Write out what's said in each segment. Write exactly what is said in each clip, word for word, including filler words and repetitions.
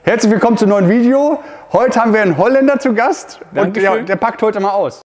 Herzlich willkommen zum neuen Video. Heute haben wir einen Holländer zu Gast und ja, der packt heute mal aus.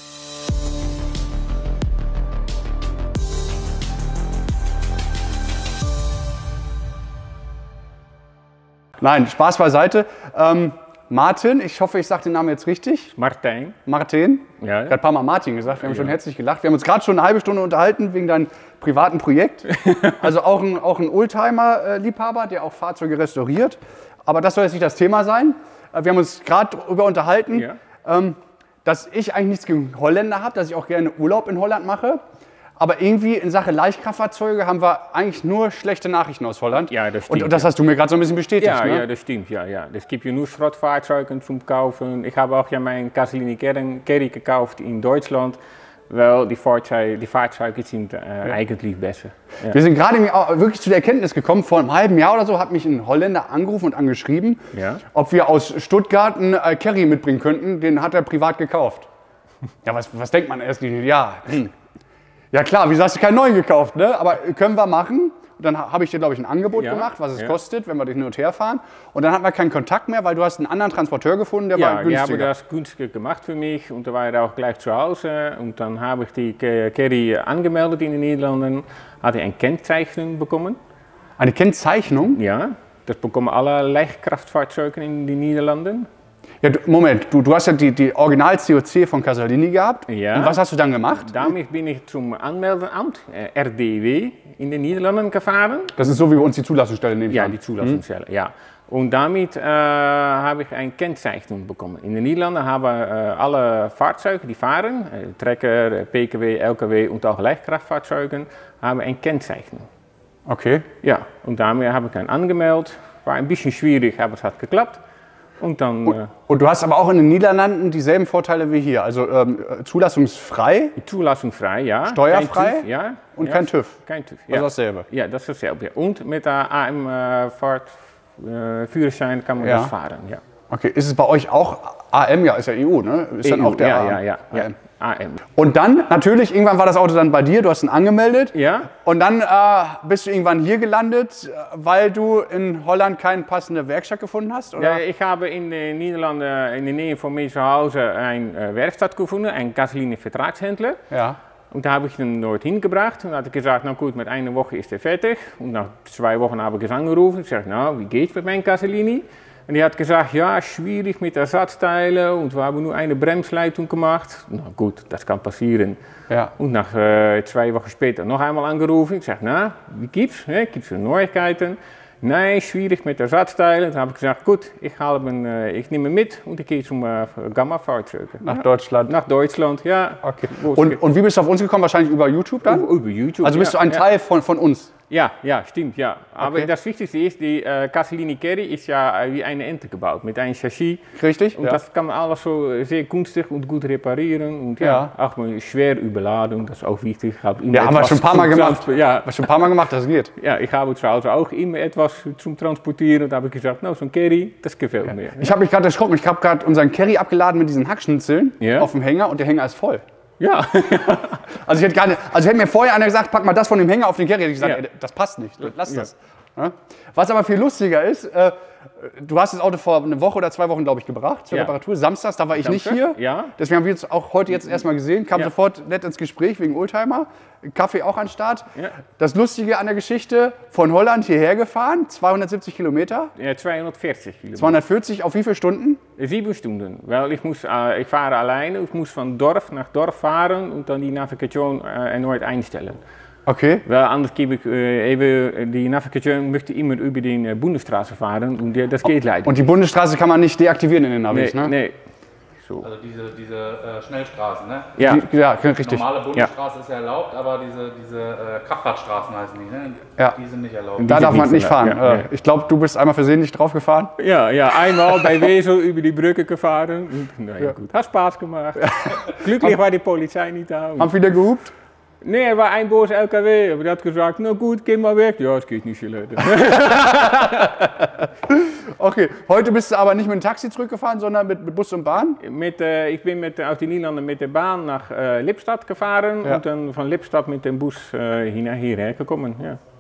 Nein, Spaß beiseite. Ähm, Martin, ich hoffe, ich sage den Namen jetzt richtig. Martin. Martin? Ja. Ich habe ein paar Mal Martin gesagt, wir haben ja. schon herzlich gelacht. Wir haben uns gerade schon eine halbe Stunde unterhalten wegen deinem privaten Projekt. Also auch ein, auch ein Oldtimer-Liebhaber, der auch Fahrzeuge restauriert. Aber das soll jetzt nicht das Thema sein. Wir haben uns gerade darüber unterhalten, ja. ähm, dass ich eigentlich nichts gegen Holländer habe, dass ich auch gerne Urlaub in Holland mache. Aber irgendwie in Sachen Leichtkraftfahrzeuge haben wir eigentlich nur schlechte Nachrichten aus Holland. Ja, das stimmt. Und, und das hast du mir gerade so ein bisschen bestätigt. Ja, ne? ja, das stimmt. Ja, ja. Es gibt ja nur Schrottfahrzeuge zum Kaufen. Ich habe auch ja meinen Casalini Carry gekauft in Deutschland. Weil die Fahrzeuge, die Fahrzeuge sind äh, ja. eigentlich besser. Ja. Wir sind gerade wirklich zu der Erkenntnis gekommen, vor einem halben Jahr oder so hat mich ein Holländer angerufen und angeschrieben, ja. ob wir aus Stuttgart einen äh, Carry mitbringen könnten. Den hat er privat gekauft. Ja, was, was denkt man erst? Ja, hm. ja klar, wieso hast du keinen neuen gekauft? Ne? Aber können wir machen. Und dann habe ich dir, glaube ich, ein Angebot ja, gemacht, was es ja. kostet, wenn wir hin und her fahren. Und dann hatten wir keinen Kontakt mehr, weil du hast einen anderen Transporteur gefunden, der ja, war günstiger. Ja, die haben das günstiger gemacht für mich und da war er auch gleich zu Hause. Und dann habe ich die Carry angemeldet in den Niederlanden, hatte ein Kennzeichnung bekommen. Eine Kennzeichnung? Ja, das bekommen alle Leichtkraftfahrzeuge in den Niederlanden. Ja, Moment, du, du hast ja die, die Original-C O C von Casalini gehabt. Ja. Und was hast du dann gemacht? Damit bin ich zum Anmeldeamt, äh, R D W, in den Niederlanden gefahren. Das ist so wie bei uns die Zulassungsstelle nehmen. Ja, die Zulassungsstelle, hm. ja. Und damit äh, habe ich eine Kennzeichnung bekommen. In den Niederlanden haben äh, alle Fahrzeuge, die fahren, äh, Trecker, P K W, L K W und auch Leichtkraftfahrzeuge, haben eine Kennzeichnung. Okay. Ja, und damit habe ich dann angemeldet. War ein bisschen schwierig, aber es hat geklappt. Und, dann, und, äh, und du hast aber auch in den Niederlanden dieselben Vorteile wie hier, also ähm, zulassungsfrei? Zulassungsfrei, ja. Steuerfrei? Kein TÜV, ja. Und ja. kein TÜV? Kein TÜV, ja. Also dasselbe? Ja, das ist dasselbe. Und mit der A M-Fahrtführerschein äh, kann man ja. das fahren, ja. Okay, ist es bei euch auch A M? Ja, ist ja E U, ne? Ist E U, dann auch der ja, A M? ja, ja, ja. A M. A M. Und dann, natürlich, irgendwann war das Auto dann bei dir, du hast ihn angemeldet. Ja. Und dann äh, bist du irgendwann hier gelandet, weil du in Holland keine passende Werkstatt gefunden hast? Oder? Ja, ich habe in den Niederlanden, in der Nähe von mir zu Hause, eine Werkstatt gefunden, einen Casalini Vertragshändler. Ja. Und da habe ich ihn dort hingebracht und hatte gesagt, na gut, mit einer Woche ist er fertig. Und nach zwei Wochen habe ich es angerufen. Ich sage, na, wie geht's mit meinem Casalini? Und die hat gesagt, ja, schwierig mit Ersatzteilen und wir haben nur eine Bremsleitung gemacht. Na gut, das kann passieren. Ja. Und nach äh, zwei Wochen später noch einmal angerufen. Ich sage, na, wie gibt's? Ne? Gibt's Neuigkeiten? Nein, schwierig mit Ersatzteilen. Dann habe ich gesagt, gut, ich, ihn, äh, ich nehme ihn mit und ich gehe zum äh, Gamma-Fahrzeuge. Nach ja. Deutschland? Nach Deutschland, ja. Okay. Und, und wie bist du auf uns gekommen? Wahrscheinlich über YouTube dann? Über, über YouTube, Also bist ja, du ein ja. Teil von, von uns? Ja, ja, stimmt, ja. Aber okay. das Wichtigste ist, die äh, Casalini Carry ist ja äh, wie eine Ente gebaut, mit einem Chassis. Richtig, Und ja. das kann man alles so sehr günstig und gut reparieren. Und ja, ja. auch mal schwer überladen, das ist auch wichtig. Ja, haben wir schon ein paar Mal gemacht. Ja. Haben wir schon ein paar Mal gemacht, das geht. Ja, ich habe zu Hause auch immer etwas zum Transportieren. Und da habe ich gesagt, no, so ein Carry, das gefällt ja. mir. Ich habe mich gerade erschrocken, ich habe gerade unseren Carry abgeladen mit diesen Hackschnitzeln ja. auf dem Hänger und der Hänger ist voll. Ja. Also ich hätte gar nicht, also hätte mir vorher einer gesagt, pack mal das von dem Hänger auf den Carry, hätte ich gesagt, ja. ey, das passt nicht, lass ja. das. Ja? Was aber viel lustiger ist, äh, du hast das Auto vor einer Woche oder zwei Wochen, glaube ich, gebracht zur ja. Reparatur. Samstags, da war ich Samstag? nicht hier. Ja. Deswegen haben wir uns auch heute jetzt erstmal gesehen, kam ja. sofort nett ins Gespräch wegen Oldtimer. Kaffee auch an Start. Ja. Das Lustige an der Geschichte, von Holland hierher gefahren, zweihundertsiebzig Kilometer. Ja, zweihundertvierzig Kilometer. zweihundertvierzig, auf wie viele Stunden? Sieben Stunden, weil ich, muss, äh, ich fahre alleine, ich muss von Dorf nach Dorf fahren und dann die Navigation äh, erneut einstellen. Okay. Weil anders gebe ich äh, eben, die Navigation möchte immer über die äh, Bundesstraße fahren und die, das geht leider. Und die Bundesstraße kann man nicht deaktivieren in den Navis, nee, ne? Nee. So. Also diese, diese äh, Schnellstraßen, ne? Ja, die, ja richtig. Die normale Bundesstraße ja. ist ja erlaubt, aber diese, diese äh, Kraftfahrtstraßen heißen die, ne? Ja. Die sind nicht erlaubt. Da darf man nicht fahren. Ja, äh, ich glaube, du bist einmal versehentlich drauf gefahren. Ja, ja, einmal bei Wesel über die Brücke gefahren. Und, na ja, gut, hat Spaß gemacht. Ja. Glücklich war die Polizei nicht da. Haben viele gehupt? Nee, er war ein böser L K W, aber der hat gesagt, na gut, geh mal weg. Ja, es geht nicht so leider. Okay, heute bist du aber nicht mit dem Taxi zurückgefahren, sondern mit, mit Bus und Bahn? Mit, äh, ich bin mit, aus den Niederlanden mit der Bahn nach äh, Lippstadt gefahren ja. und dann von Lippstadt mit dem Bus äh, hierher gekommen. Ja.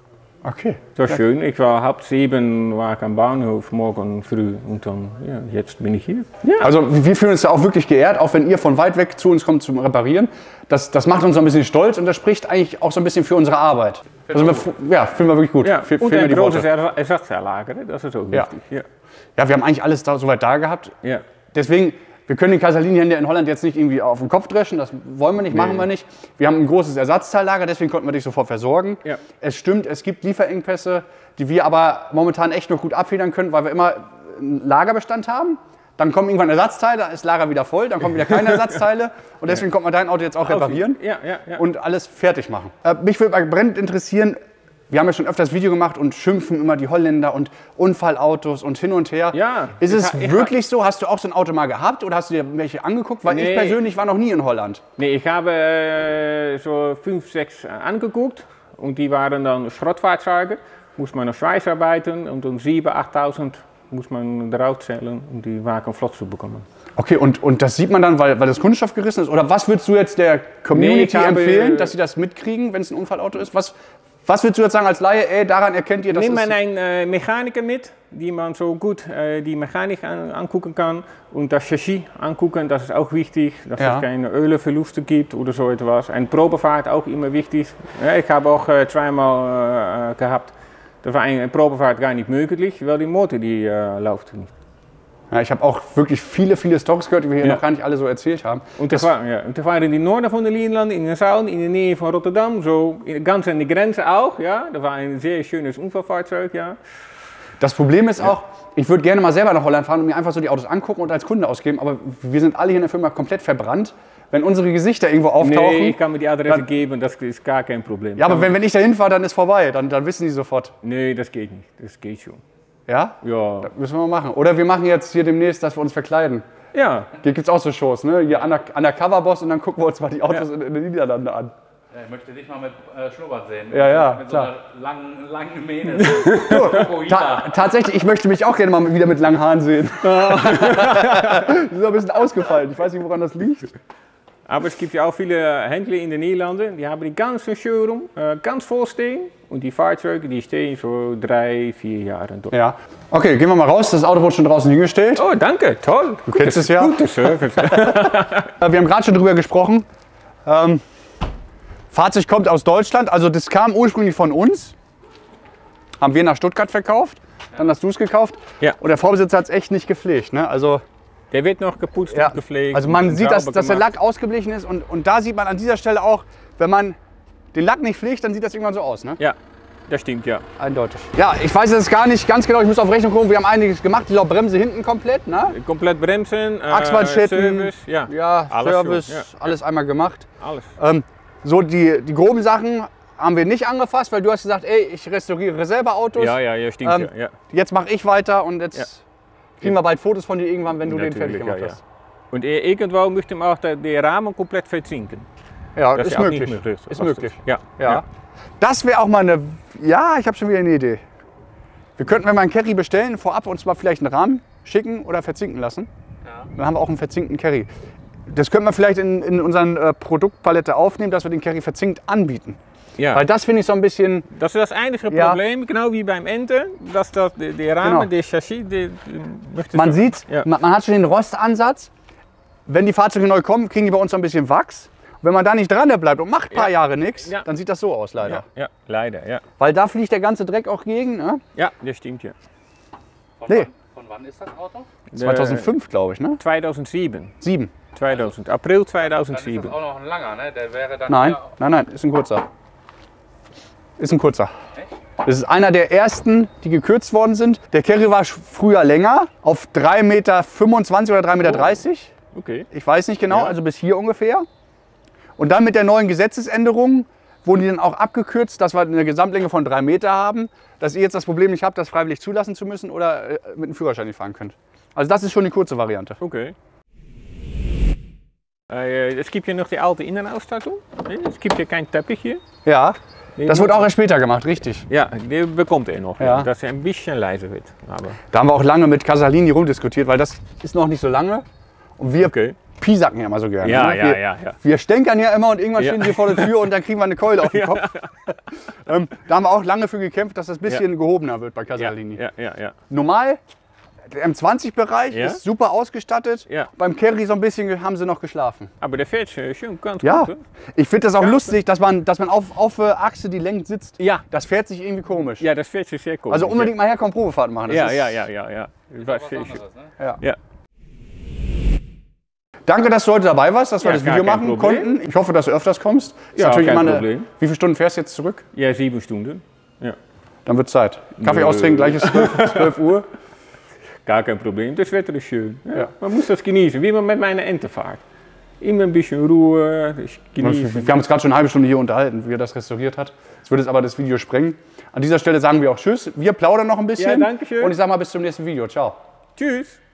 Okay. Das war schön. Ich war halb sieben war ich am Bahnhof morgen früh und dann, ja, jetzt bin ich hier. Ja. Also wir fühlen uns da auch wirklich geehrt, auch wenn ihr von weit weg zu uns kommt zum Reparieren. Das, das macht uns so ein bisschen stolz und das spricht eigentlich auch so ein bisschen für unsere Arbeit. Also wir, ja, fühlen wir wirklich gut. Ja, F und ein großes Ersatzteillager, das ist auch wichtig. Ja. Ja. Ja, wir haben eigentlich alles da, soweit da gehabt. Ja. Deswegen, wir können den Casalini-Händler in Holland jetzt nicht irgendwie auf den Kopf dreschen, das wollen wir nicht, nee. machen wir nicht. Wir haben ein großes Ersatzteillager, deswegen konnten wir dich sofort versorgen. Ja. Es stimmt, es gibt Lieferengpässe, die wir aber momentan echt noch gut abfedern können, weil wir immer einen Lagerbestand haben. Dann kommen irgendwann Ersatzteile, dann ist das Lager wieder voll, dann kommen wieder keine Ersatzteile und deswegen konnte man dein Auto jetzt auch reparieren ja, ja, ja. und alles fertig machen. Äh, mich würde brennend interessieren, wir haben ja schon öfters Video gemacht und schimpfen immer die Holländer und Unfallautos und hin und her. Ja, ist es ich, wirklich ich, so? Hast du auch so ein Auto mal gehabt oder hast du dir welche angeguckt? Weil nee, ich persönlich war noch nie in Holland. Nee, ich habe äh, so fünf, sechs angeguckt und die waren dann Schrottfahrzeuge. Muss man noch Schweiß arbeiten und um siebentausend, achttausend muss man darauf zählen, um die Wagen flott zu bekommen. Okay, und, und das sieht man dann, weil, weil das Kunststoff gerissen ist? Oder was würdest du jetzt der Community nee, habe, empfehlen, dass sie das mitkriegen, wenn es ein Unfallauto ist? Was, Was würdest du jetzt sagen als Laie, ey, daran erkennt ihr, dass Nimm es... man einen äh, Mechaniker mit, die man so gut äh, die Mechanik an, angucken kann und das Chassis angucken, das ist auch wichtig, dass ja. es keine Ölverluste gibt oder so etwas. Eine Probefahrt auch immer wichtig. Ja, ich habe auch äh, zweimal äh, gehabt, da war eine Probefahrt gar nicht möglich, weil die Motor die äh, läuft nicht. Ja, ich habe auch wirklich viele, viele Storys gehört, die wir hier ja. noch gar nicht alle so erzählt haben. Und das, das war, ja, und das war in die Norden von den Niederlanden, in den Sound, in der Nähe von Rotterdam, so ganz an die Grenze auch. Ja, da war ein sehr schönes Unfallfahrzeug. Ja. Das Problem ist auch, ich würde gerne mal selber nach Holland fahren und mir einfach so die Autos angucken und als Kunde ausgeben, aber wir sind alle hier in der Firma komplett verbrannt. Wenn unsere Gesichter irgendwo auftauchen... Nee, ich kann mir die Adresse dann, geben, das ist gar kein Problem. Ja, aber wenn, wenn ich da hinfahre, dann ist vorbei, dann, dann wissen die sofort. Nee, das geht nicht, das geht schon. Ja? Ja. Das müssen wir mal machen. Oder wir machen jetzt hier demnächst, dass wir uns verkleiden. Ja. Hier gibt es auch so Shows, ne? Hier Undercover-Boss und dann gucken wir uns mal die Autos ja. in, in den Niederlanden an. Ja, ich möchte dich mal mit äh, Schnurrbart sehen. Mit ja, ja, mit klar. so einer langen, langen Mähne. So. Ta tatsächlich, ich möchte mich auch gerne mal wieder mit langen Haaren sehen. Die sind ein bisschen ausgefallen. Ich weiß nicht, woran das liegt. Aber es gibt ja auch viele Händler in den Niederlanden, die haben die ganze Showroom äh, ganz voll stehen. Und die Fahrzeuge, die stehen so drei, vier Jahre dort. Ja. Okay, gehen wir mal raus. Das Auto wurde schon draußen hingestellt. Oh, danke, toll. Du kennst es ja. Gute Service. Wir haben gerade schon drüber gesprochen. Ähm, Fahrzeug kommt aus Deutschland, also das kam ursprünglich von uns. Haben wir nach Stuttgart verkauft, dann hast du es gekauft. Ja. Und der Vorbesitzer hat es echt nicht gepflegt. Ne? Also, der wird noch geputzt ja. und gepflegt. Also man sieht, dass, dass der Lack ausgeblichen ist und, und da sieht man an dieser Stelle auch, wenn man den Lack nicht pflegt, dann sieht das irgendwann so aus. Ne? Ja, das stimmt, ja. Eindeutig. Ja, ich weiß es gar nicht ganz genau, ich muss auf Rechnung gucken, wir haben einiges gemacht. Ich glaube Bremse hinten komplett, ne? Komplett Bremsen, äh, Achsbandschäden, Service, ja, ja alles Service, ja. alles einmal gemacht. Alles. Ähm, so die, die groben Sachen haben wir nicht angefasst, weil du hast gesagt, ey, ich restauriere selber Autos. Ja, ja, ja, stimmt, ähm, ja, ja. Jetzt mache ich weiter und jetzt ja. kriegen wir bald Fotos von dir irgendwann, wenn du Natürlich, den fertig gemacht ja, hast. Ja. Und irgendwo möchte man auch den Rahmen komplett verzinken. Ja, das ist möglich. Möglich. Ist möglich. Ja. Ja. Ja. Das wäre auch mal eine. Ja, ich habe schon wieder eine Idee. Wir könnten, wenn wir einen Carry bestellen, vorab uns mal vielleicht einen Rahmen schicken oder verzinken lassen. Ja. Dann haben wir auch einen verzinkten Carry. Das könnten wir vielleicht in, in unseren äh, Produktpalette aufnehmen, dass wir den Carry verzinkt anbieten. Ja. Weil das finde ich so ein bisschen. Das ist das einzige Problem, ja. genau wie beim Ente, dass das, der Rahmen, genau. der Chassis, der, möchte man so. sieht, ja. man, man hat schon den Rostansatz. Wenn die Fahrzeuge neu kommen, kriegen die bei uns so ein bisschen Wachs. Und wenn man da nicht dran bleibt und macht ein paar ja. Jahre nichts, ja. dann sieht das so aus, leider. Ja, ja, leider, ja. Weil da fliegt der ganze Dreck auch gegen. Ne? Ja, das stimmt, ja. Von, nee. wann, von wann ist das Auto? zweitausendfünf, glaube ich, ne? zweitausendsieben. Sieben. zweitausend, April zweitausendsieben. Dann ist das auch noch ein langer, ne? Der wäre dann nein, nein, nein, ist ein kurzer. Ist ein kurzer. Echt? Das ist einer der ersten, die gekürzt worden sind. Der Carry war früher länger, auf drei Meter fünfundzwanzig oder drei Meter dreißig. Oh. Okay. Ich weiß nicht genau, ja. also bis hier ungefähr. Und dann mit der neuen Gesetzesänderung wurden die dann auch abgekürzt, dass wir eine Gesamtlänge von drei Meter haben, dass ihr jetzt das Problem nicht habt, das freiwillig zulassen zu müssen oder äh, mit dem Führerschein nicht fahren könnt. Also das ist schon die kurze Variante. Okay. Äh, es gibt ja noch die alte Innenausstattung. Es gibt ja keinen Teppich hier. Ja, das wird auch erst später gemacht, richtig. Ja, der bekommt er noch, ja. dass er ein bisschen leiser wird. Aber da haben wir auch lange mit Casalini rumdiskutiert, weil das ist noch nicht so lange. Und wir okay. piesacken ja immer so gerne. Ja, ne? ja, wir, ja, ja. Wir stänkern ja immer und irgendwann Ja. stehen wir vor der Tür und dann kriegen wir eine Keule auf den Kopf. ähm, da haben wir auch lange für gekämpft, dass das ein bisschen Ja. gehobener wird bei Ja, Casalini. ja, ja, ja. Normal, der M zwanzig-Bereich Ja. ist super ausgestattet. Ja. Beim Kerry so ein bisschen haben sie noch geschlafen. Aber der fährt äh, schon ganz Ja, gut. Hè? ich finde das auch lustig, dass man, dass man auf, auf der Achse, die lenkt, sitzt. Ja. Das fährt sich irgendwie komisch. Ja, das fährt sich sehr komisch. Also unbedingt mal herkommen, Probefahrt machen. Das Ja, ist- ja, ja, ja, ja. Das war Was sehr schön. anderes, ne? ja. Ja. Danke, dass du heute dabei warst, dass wir Ja, das gar Video kein machen Problem. konnten. Ich hoffe, dass du öfters kommst. Ist Ja, natürlich kein immer eine, Problem. Wie viele Stunden fährst du jetzt zurück? Ja, sieben Stunden. Ja. Dann wird Zeit. Kaffee Nö. austrinken, gleich ist zwölf Uhr. Gar kein Problem, das Wetter ist schön. Ja. Man muss das genießen, wie man mit meiner Ente fährt. Immer ein bisschen Ruhe, ich genießen. Wir haben uns gerade schon eine halbe Stunde hier unterhalten, wie er das restauriert hat. Jetzt würde es aber das Video sprengen. An dieser Stelle sagen wir auch Tschüss. Wir plaudern noch ein bisschen. Ja, danke schön. Und ich sage mal bis zum nächsten Video. Ciao. Tschüss.